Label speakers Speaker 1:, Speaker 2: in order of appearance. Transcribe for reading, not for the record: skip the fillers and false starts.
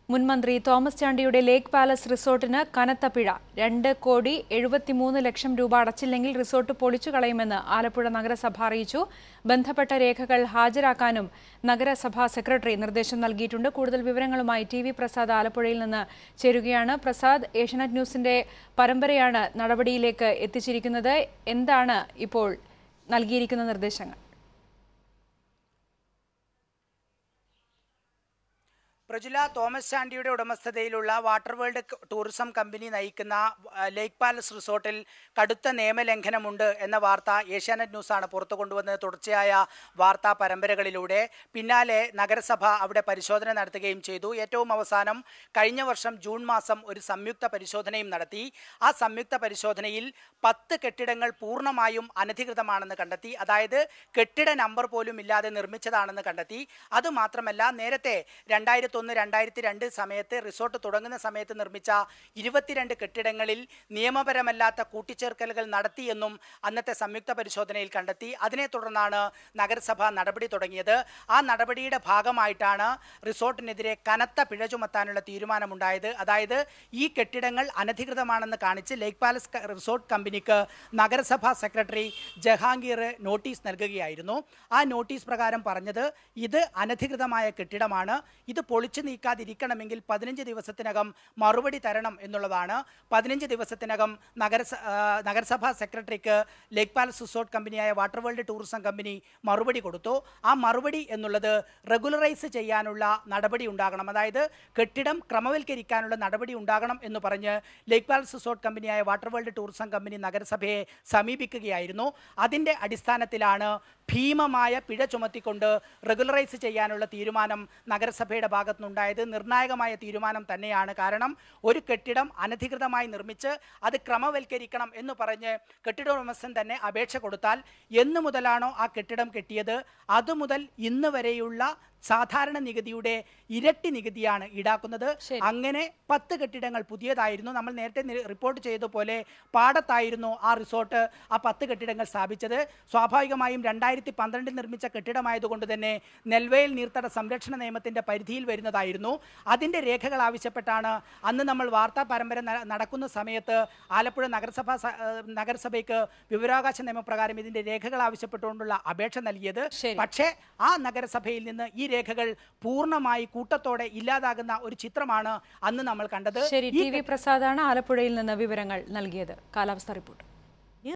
Speaker 1: മുൻമന്ത്രി തോമസ് ചാണ്ടിയുടെ ലേക്ക് പാലസ് റിസോർട്ടിന് കനത്ത പിഴ 2,73,00,000 രൂപ അടച്ചില്ലെങ്കിൽ റിസോർട്ട് പൊളിച്ചു കളയുമെന്ന് ആലപ്പുഴ നഗരസഭ അറിയിച്ചു. ബന്ധപ്പെട്ട രേഖകൾ ഹാജരാക്കാനും നഗരസഭാ സെക്രട്ടറി നിർദ്ദേശം നൽകിയിട്ടുണ്ട്. കൂടുതൽ വിവരങ്ങളുമായി ടി വി പ്രസാദ് ആലപ്പുഴയിൽ നിന്ന് ചേരുകയാണ്. പ്രസാദ്, ഏഷ്യാനെറ്റ് ന്യൂസിന്റെ പരമ്പരയാണ് നടപടിയിലേക്ക് എത്തിച്ചിരിക്കുന്നത്. എന്താണ് ഇപ്പോൾ നൽകിയിരിക്കുന്ന നിർദ്ദേശങ്ങൾ?
Speaker 2: പ്രജുല, തോമസ് ചാണ്ടിയുടെ ഉടമസ്ഥതയിലുള്ള വാട്ടർ വേൾഡ് ടൂറിസം കമ്പനി നയിക്കുന്ന ലേക്ക് പാലസ് റിസോർട്ടിൽ കടുത്ത നിയമലംഘനമുണ്ട് എന്ന വാർത്ത ഏഷ്യാനെറ്റ് ന്യൂസാണ് പുറത്തു കൊണ്ടുവന്നത്. തുടർച്ചയായ വാർത്താ പരമ്പരകളിലൂടെ പിന്നാലെ നഗരസഭ അവിടെ പരിശോധന നടത്തുകയും ചെയ്തു. ഏറ്റവും അവസാനം കഴിഞ്ഞ വർഷം ജൂൺ മാസം ഒരു സംയുക്ത പരിശോധനയും നടത്തി. ആ സംയുക്ത പരിശോധനയിൽ 10 കെട്ടിടങ്ങൾ പൂർണ്ണമായും അനധികൃതമാണെന്ന് കണ്ടെത്തി. അതായത് കെട്ടിട നമ്പർ പോലും ഇല്ലാതെ നിർമ്മിച്ചതാണെന്ന് കണ്ടെത്തി. അതുമാത്രമല്ല, നേരത്തെ 2001-2002 സമയത്ത് റിസോർട്ട് തുടങ്ങുന്ന സമയത്ത് നിർമ്മിച്ച 22 കെട്ടിടങ്ങളിൽ നിയമപരമല്ലാത്ത കൂട്ടിച്ചേർക്കലുകൾ നടത്തിയെന്നും അന്നത്തെ സംയുക്ത പരിശോധനയിൽ കണ്ടെത്തി. അതിനെ തുടർന്നാണ് നഗരസഭ നടപടി തുടങ്ങിയത്. ആ നടപടിയുടെ ഭാഗമായിട്ടാണ് റിസോർട്ടിനെതിരെ കനത്ത പിഴ ചുമത്താനുള്ള തീരുമാനമുണ്ടായത്. അതായത് ഈ കെട്ടിടങ്ങൾ അനധികൃതമാണെന്ന് കാണിച്ച് ലേക്ക് പാലസ് റിസോർട്ട് കമ്പനിക്ക് നഗരസഭാ സെക്രട്ടറി ജഹാംഗീർ നോട്ടീസ് നൽകുകയായിരുന്നു. ആ നോട്ടീസ് പ്രകാരം പറഞ്ഞത് ഇത് അനധികൃതമായ കെട്ടിടമാണ്, ഇത് പൊളിച്ചു നീക്കാതിരിക്കണമെങ്കിൽ 15 ദിവസത്തിനകം മറുപടി തരണം എന്നുള്ളതാണ്. 15 ദിവസത്തിനകം നഗരസഭാ സെക്രട്ടറിക്ക് ലേക്ക് പാലസ് റിസോർട്ട് കമ്പനിയായ വാട്ടർ വേൾഡ് ടൂറിസം കമ്പനി മറുപടി കൊടുത്തു. ആ മറുപടി എന്നുള്ളത് റെഗുലറൈസ് ചെയ്യാനുള്ള നടപടി ഉണ്ടാകണം, അതായത് കെട്ടിടം ക്രമവൽക്കരിക്കാനുള്ള നടപടി ഉണ്ടാകണം എന്ന് പറഞ്ഞ് ലേക്ക് പാലസ് റിസോർട്ട് കമ്പനിയായ വാട്ടർ വേൾഡ് ടൂറിസം കമ്പനി നഗരസഭയെ സമീപിക്കുകയായിരുന്നു. അതിൻ്റെ അടിസ്ഥാനത്തിലാണ് ഭീമമായ പിഴ ചുമത്തിക്കൊണ്ട് റെഗുലറൈസ് ചെയ്യാനുള്ള തീരുമാനം നഗരസഭയുടെ ഭാഗത്തുനിന്നുണ്ടായത്. നിർണായകമായ തീരുമാനം തന്നെയാണ്. കാരണം ഒരു കെട്ടിടം അനധികൃതമായി നിർമ്മിച്ച് അത് ക്രമവൽക്കരിക്കണം എന്ന് പറഞ്ഞ് കെട്ടിട ഉടമസ്ഥൻ തന്നെ അപേക്ഷ കൊടുത്താൽ എന്നു മുതലാണോ ആ കെട്ടിടം കെട്ടിയത് അതുമുതൽ ഇന്ന് വരെയുള്ള സാധാരണ നികുതിയുടെ ഇരട്ടി നികുതിയാണ് ഈടാക്കുന്നത്. അങ്ങനെ 10 കെട്ടിടങ്ങൾ പുതിയതായിരുന്നു. നമ്മൾ നേരത്തെ റിപ്പോർട്ട് ചെയ്തതുപോലെ പാടത്തായിരുന്നു ആ റിസോർട്ട് ആ 10 കെട്ടിടങ്ങൾ സ്ഥാപിച്ചത്. സ്വാഭാവികമായും 2012 നിർമ്മിച്ച കെട്ടിടമായതുകൊണ്ട് തന്നെ നെൽവയൽ നീർത്തട സംരക്ഷണ നിയമത്തിൻ്റെ പരിധിയിൽ വരുന്നതായിരുന്നു. അതിൻ്റെ രേഖകൾ ആവശ്യപ്പെട്ടാണ് അന്ന് നമ്മൾ വാർത്താ പരമ്പര നടക്കുന്ന സമയത്ത് ആലപ്പുഴ നഗരസഭയ്ക്ക് വിവരാവകാശ നിയമപ്രകാരം ഇതിൻ്റെ രേഖകൾ ആവശ്യപ്പെട്ടുകൊണ്ടുള്ള അപേക്ഷ നൽകിയത്. പക്ഷേ ആ നഗരസഭയിൽ നിന്ന് ഈ രേഖകൾ പൂർണ്ണമായി കൂട്ടത്തോടെ ഇല്ലാതാകുന്ന ഒരു ചിത്രമാണ് അന്ന് നമ്മൾ കണ്ടത്.
Speaker 1: ശരി, ടി വി പ്രസാദാണ് ആലപ്പുഴയിൽ നിന്ന് വിവരങ്ങൾ നൽകിയത്. കാലാവസ്ഥ റിപ്പോർട്ട്.